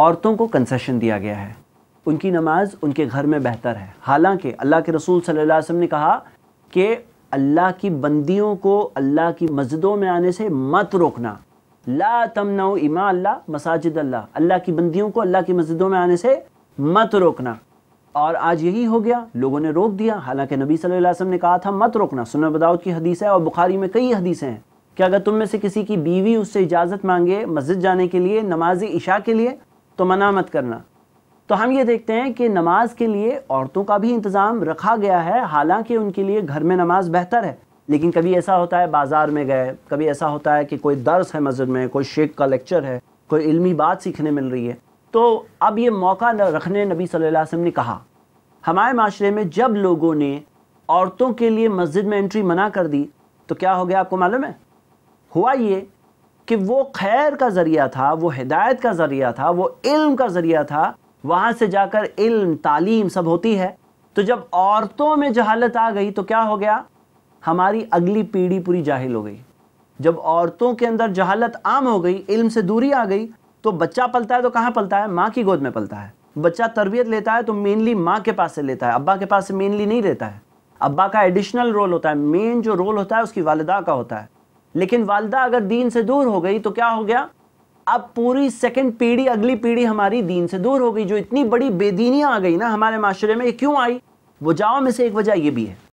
عورتوں کو کنسیشن دیا گیا ہے، ان کی نماز ان کے گھر میں بہتر ہے، حالانکہ اللہ کے رسول صلی اللہ علیہ وسلم نے کہا کہ اللہ کی بندیوں کو اللہ کی مسجدوں میں آنے سے مت روکنا، لا تمنعوا اماء اللہ مساجد اللہ، اللہ کی بندیوں کو اللہ کی مسجدوں میں آنے سے مت روکنا۔ اور آج یہی ہو گیا، لوگوں نے روک دیا، حالانکہ نبی صلی اللہ علیہ وسلم نے کہا تھا مت روکنا۔ سنن ابو داؤد کی حدیث ہے اور بخاری میں کئی حدیثیں ہیں کہ اگر تم میں سے کسی کی بیوی اس سے اجازت مانگے مسجد جانے کے لیے نماز عشاء کے لیے تو منع مت کرنا۔ تو ہم یہ دیکھتے ہیں کہ نماز کے لیے عورتوں کا بھی انتظام رکھا گیا ہے، حالانکہ ان کے لیے گھر میں نماز بہتر ہے۔ لیکن کبھی ایسا ہوتا ہے بازار میں گئے، کبھی ایسا ہوتا ہے کہ کوئی درس ہے مسجد میں، کوئی شیخ کا لیکچر ہے، کوئی علمی بات سیکھنے مل رہی ہے، تو اب یہ موقع رکھنے نبی صلی اللہ علیہ وسلم نے کہا۔ ہمارے معاشرے میں جب لوگوں نے عورتوں کے لیے مسجد میں انٹری منع کر دی تو کیا ہو گیا آپ کو معلوم ہے؟ ہوا یہ کہ وہ خیر کا ذریعہ تھا، وہ ہدایت کا ذریعہ تھا، وہ علم کا ذریعہ تھا، وہاں سے جا کر علم تعلیم سب ہوتی ہے۔ تو جب عورتوں میں جہالت آ گئی تو کیا ہو گیا؟ ہماری اگلی پیڑھی پوری جاہل ہو گئی۔ جب عورتوں کے اندر جہالت عام ہو گئی، علم سے دوری آ گئی، تو بچہ پلتا ہے تو کہاں پلتا ہے؟ ماں کی گود میں پلتا ہے۔ بچہ تربیت لیتا ہے تو مینلی ماں کے پاس سے لیتا ہے، ابا کے پاس سے مینلی نہیں لیتا ہے۔ ابا کا ایڈیشنل رول ہوتا ہے، مین جو رول ہوتا ہے اس کی والدہ کا ہوتا ہے۔ لیکن والدہ اگر دین سے دور ہو گئی تو کیا ہو گیا؟ اب پوری سیکنڈ پیڑھی، اگلی پیڑھی ہماری دین سے دور ہو گئی۔ جو اتنی بڑی بے دینیاں آ گئی نا ہمارے معاشرے میں، یہ کیوں آئی؟ وجہوں میں سے ایک وجہ یہ بھی ہے۔